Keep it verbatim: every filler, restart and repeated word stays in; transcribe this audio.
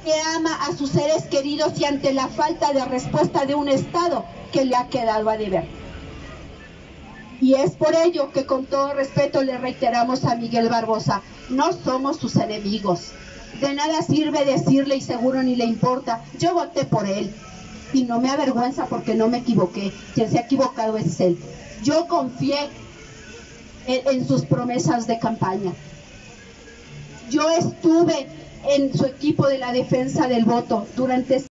que ama a sus seres queridos y ante la falta de respuesta de un Estado que le ha quedado a deber. Y es por ello que con todo respeto le reiteramos a Miguel Barbosa, no somos sus enemigos. De nada sirve decirle y seguro ni le importa, yo voté por él. Y no me avergüenza porque no me equivoqué, quien se ha equivocado es él. Yo confié en, en sus promesas de campaña. Yo estuve en su equipo de la defensa del voto durante